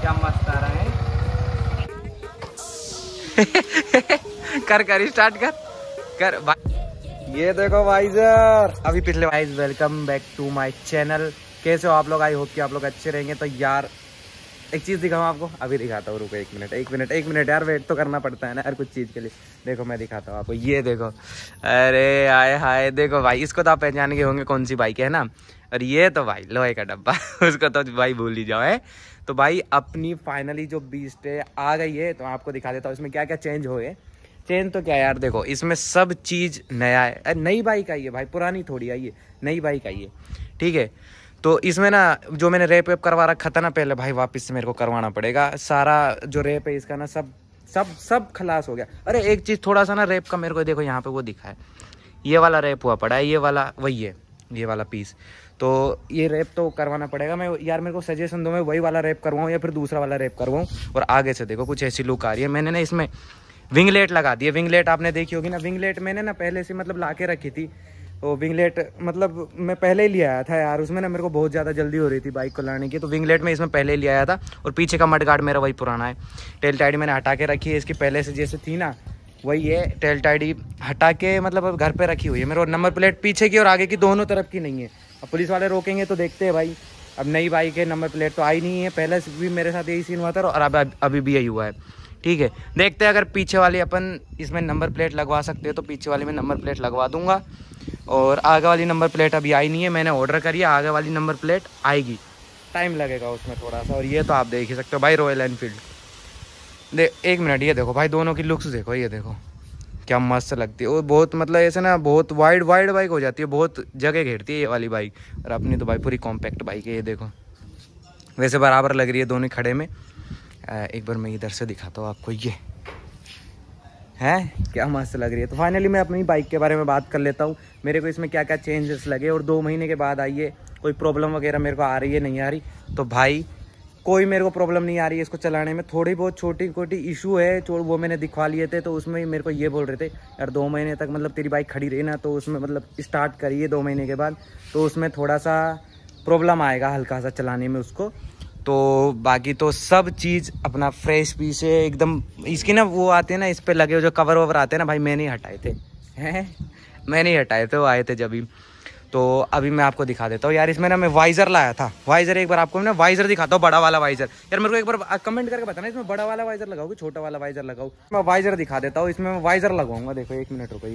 क्या मस्त आ रहा है। कर स्टार्ट कर भाई। ये देखो वाइजर अभी पिछले वाइज। Welcome back to my channel. कैसे हो आप लोग? आई होप कि आप लोग अच्छे रहेंगे। तो यार एक चीज़ दिखाऊँ आपको, अभी दिखाता हूँ। रुको एक मिनट यार, वेट तो करना पड़ता है ना हर कुछ चीज़ के लिए। देखो मैं दिखाता हूँ आपको, ये देखो। अरे आए हाय, देखो भाई, इसको तो आप पहचान के होंगे कौन सी बाइक है ना। और ये तो भाई लोहे का डब्बा उसको तो भाई भूल ही जाओ है। तो भाई अपनी फाइनली जो बीस्ट आ गई है, तो आपको दिखा देता हूँ इसमें क्या क्या चेंज हो गए। चेंज तो क्या यार, देखो इसमें सब चीज़ नया है। अरे नई बाइक आई है भाई, पुरानी थोड़ी आई है, नई बाइक आई है, ठीक है। तो इसमें ना जो मैंने रेप वेप करवा रखा था ना पहले, भाई वापस से मेरे को करवाना पड़ेगा। सारा जो रेप है इसका ना सब सब सब खलास हो गया। अरे एक चीज़ थोड़ा सा ना रेप का मेरे को देखो यहाँ पे वो दिखा है, ये वाला रेप हुआ पड़ा है, ये वाला वही है, ये वाला पीस। तो ये रेप तो करवाना पड़ेगा। मैं यार मेरे को सजेशन दो, मैं वही वाला रेप करवाऊँ या फिर दूसरा वाला रेप करवाऊँ। और आगे से देखो कुछ ऐसी लुक आ रही है। मैंने ना इसमें विंगलेट लगा दी है। विंगलेट आपने देखी होगी ना। विंगलेट मैंने ना पहले से मतलब ला के रखी थी। तो विंगलेट मतलब मैं पहले ही ले आया था यार। उसमें ना मेरे को बहुत ज़्यादा जल्दी हो रही थी बाइक को लाने की, तो विंगलेट में इसमें पहले ही ले आया था। और पीछे का मडगार्ड मेरा वही पुराना है। टेल टाइडी मैंने हटा के रखी है इसकी, पहले से जैसे थी ना वही है। टेल टाइडी हटा के मतलब अब घर पे रखी हुई है। मेरे को नंबर प्लेट पीछे की और आगे की दोनों तरफ की नहीं है। अब पुलिस वाले रोकेंगे तो देखते हैं भाई। अब नई बाइक है, नंबर प्लेट तो आई नहीं है। पहले से भी मेरे साथ यही सीन हुआ था और अब अभी भी यही हुआ है, ठीक है। देखते हैं अगर पीछे वाली अपन इसमें नंबर प्लेट लगवा सकते हैं तो पीछे वाली में नंबर प्लेट लगवा दूंगा। और आगे वाली नंबर प्लेट अभी आई नहीं है, मैंने ऑर्डर करी है। आगे वाली नंबर प्लेट आएगी, टाइम लगेगा उसमें थोड़ा सा। और ये तो आप देख ही सकते हो भाई, रॉयल एनफील्ड। एक मिनट, ये देखो भाई दोनों की लुक्स देखो, ये देखो क्या मस्त लगती है। और बहुत मतलब ऐसे ना बहुत वाइड बाइक हो जाती है, बहुत जगह घेरती है ये वाली बाइक। और अपनी तो भाई पूरी कॉम्पैक्ट बाइक है, ये देखो। वैसे बराबर लग रही है दोनों खड़े में। एक बार मैं इधर से दिखाता हूँ आपको, ये है क्या मस्त लग रही है। तो फाइनली मैं अपनी बाइक के बारे में बात कर लेता हूँ। मेरे को इसमें क्या क्या चेंजेस लगे और 2 महीने के बाद आई है। कोई प्रॉब्लम वगैरह मेरे को आ रही है नहीं आ रही? तो भाई कोई मेरे को प्रॉब्लम नहीं आ रही है इसको चलाने में। थोड़ी बहुत छोटी छोटी इशू है जो वो मैंने दिखवा लिए थे। तो उसमें मेरे को ये बोल रहे थे यार 2 महीने तक मतलब तेरी बाइक खड़ी रही ना, तो उसमें मतलब स्टार्ट करिए 2 महीने के बाद, तो उसमें थोड़ा सा प्रॉब्लम आएगा हल्का सा चलाने में उसको। तो बाकी तो सब चीज़ अपना फ्रेश पीस है एकदम। इसकी ना वो आते हैं ना इस पे लगे हुए जो कवर ववर आते हैं ना भाई, मैंने ही हटाए थे हैं, मैंने ही हटाए थे, वो आए थे जब ही। तो अभी मैं आपको दिखा देता हूँ यार। इसमें ना मैं वाइजर लाया था। वाइजर एक बार आपको मैं वाइजर दिखाता हूँ, बड़ा वाला वाइजर। यार मेरे को एक बार कमेंट करके बताना इसमें बड़ा वाला वाइजर लगाओ कि छोटा वाला वाइजर लगाओ। मैं वाइजर दिखा देता हूँ, इसमें मैं वाइजर लगाऊंगा। देखो एक मिनट रुको,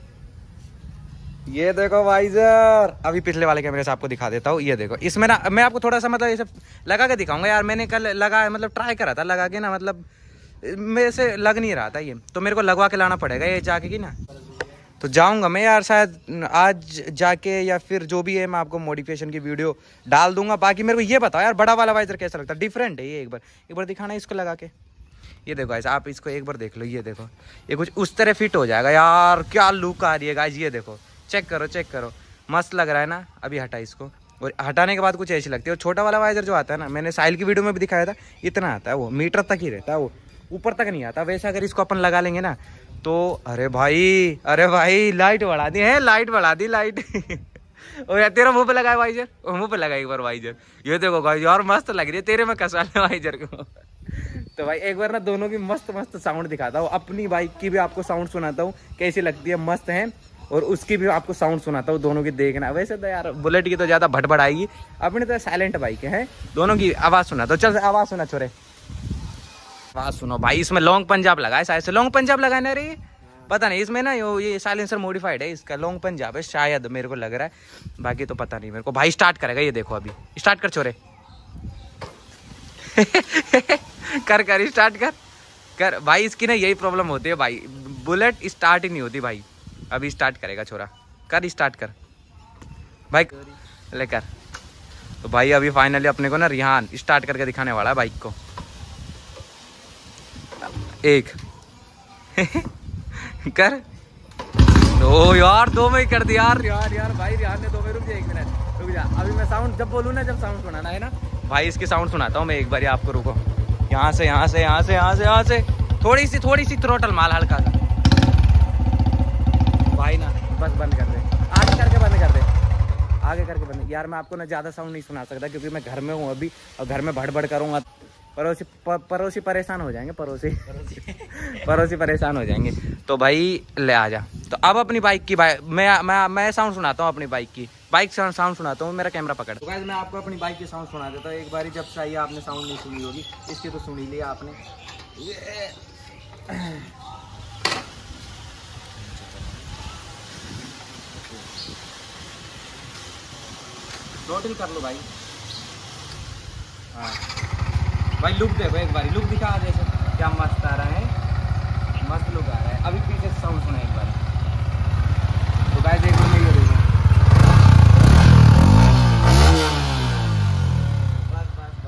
ये देखो वाइजर। अभी पिछले वाले कैमरे से आपको दिखा देता हूँ। ये देखो इसमें ना मैं आपको थोड़ा सा मतलब ऐसे लगा के दिखाऊंगा यार। मैंने कल लगा मतलब ट्राई करा था लगा के ना, मतलब मेरे से लग नहीं रहा था ये, तो मेरे को लगवा के लाना पड़ेगा ये जाके की ना। तो जाऊंगा मैं यार शायद आज जाके, या फिर जो भी है मैं आपको मॉडिफिकेशन की वीडियो डाल दूंगा। बाकी मेरे को ये बताओ यार बड़ा वाला वाइजर कैसा लगता है? डिफरेंट है ये। एक बार दिखाना इसको लगा के। ये देखो गाइस, आप इसको एक बार देख लो। ये देखो ये कुछ उस तरह फिट हो जाएगा यार। क्या लुक आ रही है गाइस, ये देखो चेक करो, मस्त लग रहा है ना। अभी हटा इसको, और हटाने के बाद कुछ ऐसी लगती है। और छोटा वाला वाइजर जो आता है ना, मैंने साहिल की वीडियो में भी दिखाया था, इतना आता है वो, मीटर तक ही रहता है वो, ऊपर तक नहीं आता। वैसे अगर इसको अपन लगा लेंगे ना तो अरे भाई लाइट बढ़ा दी है, लाइट और यार तेरा मुंह पे लगा है वाइजर, मुंह पे लगा एक बार वाइजर। ये देखो गाइस यार मस्त लग रही है तेरे में कसा ले वाइजर को। तो भाई एक बार ना दोनों की मस्त साउंड दिखाता हूँ। अपनी बाइक की भी आपको साउंड सुनाता हूँ कैसी लगती है, मस्त है। और उसकी भी आपको साउंड सुनाता हूँ, दोनों की देखना। वैसे तो यार बुलेट की तो ज़्यादा भटभट आएगी, अपनी तो साइलेंट बाइक है। दोनों की आवाज़ सुना तो चल, आवाज़ सुना छोरे, आवाज़ सुनो भाई। इसमें लॉन्ग पंजाब लगा है, शायद से लॉन्ग पंजाब लगा है ना रे, पता नहीं। इसमें ना ये साइलेंसर मॉडिफाइड है इसका, लॉन्ग पंजाब है शायद, मेरे को लग रहा है। बाकी तो पता नहीं मेरे को। भाई स्टार्ट करेगा, ये देखो अभी स्टार्ट कर छोरे। कर स्टार्ट कर भाई। इसकी ना यही प्रॉब्लम होती है भाई, बुलेट स्टार्ट ही नहीं होती भाई। अभी स्टार्ट करेगा छोरा, कर स्टार्ट कर भाई, लेकर। तो भाई अभी फाइनली अपने को ना रिहान स्टार्ट करके दिखाने वाला है बाइक को। एक कर दो यार, 2 में ही कर दिया यार भाई। रिहान ने 2 में, रुक जा 1 मिनट रुक जा। अभी मैं साउंड जब बोलूँ ना, जब साउंड सुनाना है ना भाई, इसकी साउंड सुनाता हूँ मैं एक बार आपको। रुको, यहाँ से थोड़ी सी थ्रोटल माल हल्का सा भाई ना, बस बंद कर दे, आगे करके बंद यार। मैं आपको ना ज़्यादा साउंड नहीं सुना सकता क्योंकि मैं घर में हूँ अभी, और घर में भड़बड़ करूँगा पड़ोसी परेशान हो जाएंगे, पड़ोसी परेशान हो जाएंगे। तो भाई ले आ जा। तो अब अपनी बाइक की मैं साउंड सुनाता हूँ, अपनी बाइक की साउंड सुनाता हूँ। मेरा कैमरा पकड़। तो गाइस मैं आपको अपनी बाइक की साउंड सुना देता हूँ। एक बारी जब से आई आपने साउंड नहीं सुनी होगी, इसकी तो सुनी लिया आपने। टोटल कर लो भाई। हाँ भाई लुक देखो, एक बारी लुक दिखा जैसे क्या मस्त आ रहा है, मस्त लुक आ रहा है। अभी पीछे साउंड सुना एक बार। तो गाइस एक मिनट ये देखो, बस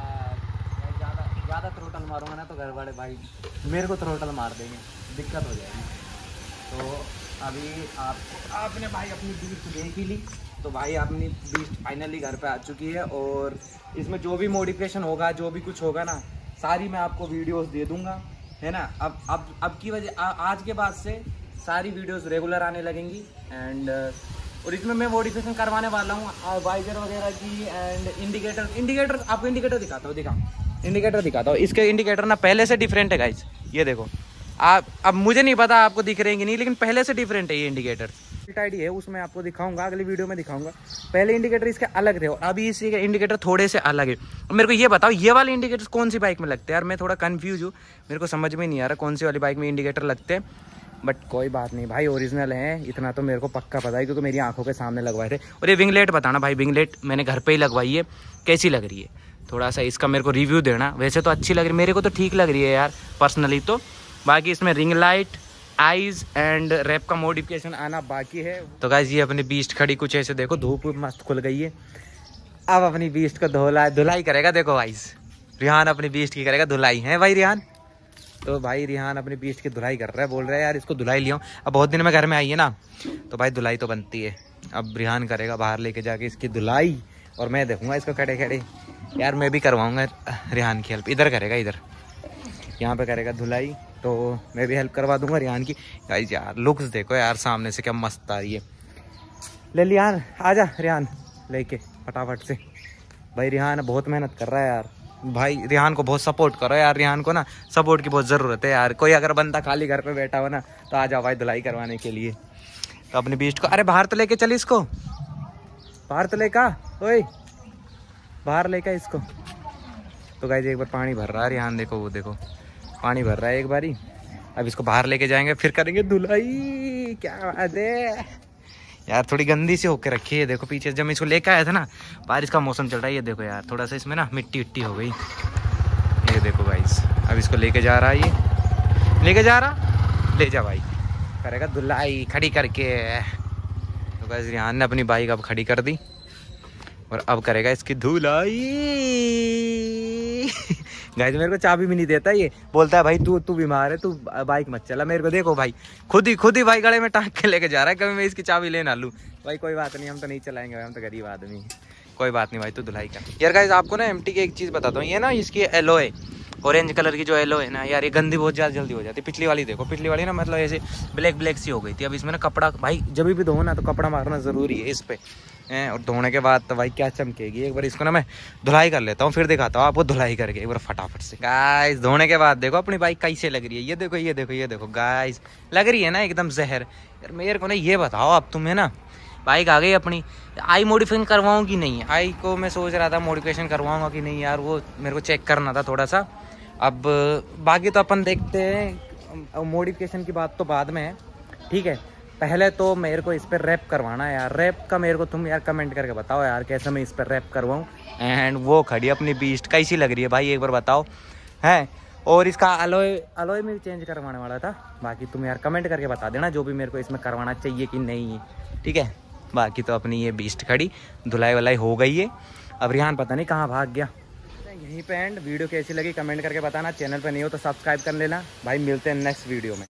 ज़्यादा थ्रोटल मारूंगा ना तो घर वाले भाई मेरे को थ्रोटल मार देंगे, दिक्कत हो जाएगी। तो अभी आपने भाई अपनी बीस्ट देख ही ली। तो भाई अपनी बीस्ट फाइनली घर पे आ चुकी है, और इसमें जो भी मॉडिफिकेशन होगा, जो भी कुछ होगा ना, सारी मैं आपको वीडियोस दे दूंगा, है ना। अब की वजह आज के बाद से सारी वीडियोस रेगुलर आने लगेंगी। एंड और इसमें मैं मॉडिफिकेशन करवाने वाला हूँ वाइजर वगैरह की, एंड इंडिकेटर आपको इंडिकेटर दिखाता हूँ, इंडिकेटर दिखाता हूँ। इसके इंडिकेटर ना पहले से डिफरेंट है गाइस, ये देखो। आप अब मुझे नहीं पता आपको दिख रहे हैं कि नहीं, लेकिन पहले से डिफरेंट है ये इंडिकेटर। आईडी है उसमें आपको दिखाऊंगा, अगली वीडियो में दिखाऊंगा। पहले इंडिकेटर इसके अलग थे और अभी इसी के इंडिकेटर थोड़े से अलग है। मेरे को ये बताओ, ये वाले इंडिकेटर कौन सी बाइक में लगते हैं यार? मैं थोड़ा कंफ्यूज हूँ, मेरे को समझ में नहीं आ रहा कौन सी वाली बाइक में इंडिकेटर लगते हैं। बट कोई बात नहीं भाई, ओरिजिनल है, इतना तो मेरे को पक्का पता है क्योंकि मेरी आंखों के सामने लगवाए थे। और ये विंगलेट बताना भाई, विंगलेट मैंने घर पे ही लगवाई है, कैसी लग रही है? थोड़ा सा इसका मेरे को रिव्यू देना। वैसे तो अच्छी लग रही है, मेरे को तो ठीक लग रही है यार पर्सनली। तो बाकी इसमें ring light, eyes and wrap का मॉडिफिकेशन आना बाकी है। तो गाइस ये अपनी बीस्ट खड़ी कुछ ऐसे देखो, धूप मस्त खुल गई है। अब अपनी बीस्ट को धुलाई करेगा। देखो गाइस रिहान अपनी बीस्ट की करेगा धुलाई, है भाई रिहान? तो भाई रिहान अपनी बीस्ट की धुलाई कर रहा है, बोल रहा है यार इसको धुलाई लिया। अब बहुत दिन में घर में आई है ना, तो भाई धुलाई तो बनती है। अब रिहान करेगा बाहर लेके जाके इसकी धुलाई, और मैं देखूंगा इसको खड़े खड़े। यार मैं भी करवाऊंगा रिहान की हेल्प, इधर करेगा, इधर यहाँ पे करेगा धुलाई, तो मैं भी हेल्प करवा दूंगा रिहान की। गाइस यार लुक्स देखो यार सामने से क्या मस्त आ रही है। ले लिहान आजा, रिहान लेके फटाफट से। भाई रिहान बहुत मेहनत कर रहा है यार, भाई रिहान को बहुत सपोर्ट करो यार। रिहान को ना सपोर्ट की बहुत ज़रूरत है यार। कोई अगर बंदा खाली घर पे बैठा हो ना तो आ जाओ भाई धुलाई करवाने के लिए। तो अपनी बीस्ट को अरे बाहर तो लेके चल, इसको बाहर तो लेका, ओए बाहर लेका इसको। तो गाइस एक बार पानी भर रहा है रिहान, देखो वो देखो पानी भर रहा है एक बारी। अब इसको बाहर लेके जाएंगे, फिर करेंगे धुलाई। क्या बात है यार, थोड़ी गंदी सी होके रखी है। देखो पीछे जब मैं इसको लेके आया था ना, बारिश का मौसम चल रहा है, ये देखो यार थोड़ा सा इसमें ना मिट्टी विट्टी हो गई। ये देखो गाइस अब इसको लेके जा रहा है, ये लेके जा रहा, ले जा भाई, करेगा धुलाई खड़ी करके। तो गाइस रिहान ने अपनी बाइक अब खड़ी कर दी और अब करेगा इसकी धुलाई। गाइस मेरे को चाबी भी नहीं देता, ये बोलता है भाई तू बीमार है, तू बाइक मत चला। मेरे को देखो भाई खुद ही भाई गले में टांग के लेके जा रहा है, कभी मैं इसकी चाबी ले ना लूँ। भाई कोई बात नहीं, हम तो नहीं चलाएंगे भाई, हम तो गरीब आदमी। कोई बात नहीं भाई, तू धुलाई कर। यार गाइस आपको ना एमटी की एक चीज़ बताता हूँ, ये ना इसकी एलोए, ऑरेंज कलर की जो एलो है ना यार, ये गंदी बहुत ज़्यादा जल्दी हो जाती है। पिछली वाली देखो, पिछली वाली ना मतलब ऐसे ब्लैक सी हो गई थी। अब इसमें ना कपड़ा, भाई जब भी धो ना तो कपड़ा मारना ज़रूरी है इस पर, और धोने के बाद तो भाई क्या चमकेगी। एक बार इसको ना मैं धुलाई कर लेता हूँ, फिर दिखाता हूँ आपको धुलाई करके एक बार फटाफट से। गाइस धोने के बाद देखो अपनी बाइक कैसे लग रही है, ये देखो ये देखो ये देखो गाइस, लग रही है ना एकदम जहर। यार मेरे को ना ये बताओ, अब तुम्हें ना बाइक आ गई अपनी, आई मॉडिफिकेशन करवाऊँ कि नहीं? आई को मैं सोच रहा था मॉडिफिकेशन करवाऊँगा कि नहीं यार, वो मेरे को चेक करना था थोड़ा सा। अब बाकी तो अपन देखते हैं, मॉडिफिकेशन की बात तो बाद में है, ठीक है। पहले तो मेरे को इस पर रैप करवाना है यार। रैप का मेरे को तुम यार कमेंट करके बताओ यार, कैसे मैं इस पर रैप करवाऊँ। एंड वो खड़ी अपनी बीस्ट कैसी लग रही है भाई, एक बार बताओ है। और इसका अलॉय में भी चेंज करवाने वाला था। बाकी तुम यार कमेंट करके बता देना जो भी मेरे को इसमें करवाना चाहिए कि नहीं, ठीक है। बाकी तो अपनी ये बीस्ट खड़ी धुलाई वलाई हो गई है। अब रिहान पता नहीं कहाँ भाग गया। यहीं पे एंड। वीडियो कैसी लगी कमेंट करके बताना। चैनल पर नहीं हो तो सब्सक्राइब कर लेना भाई। मिलते हैं नेक्स्ट वीडियो में।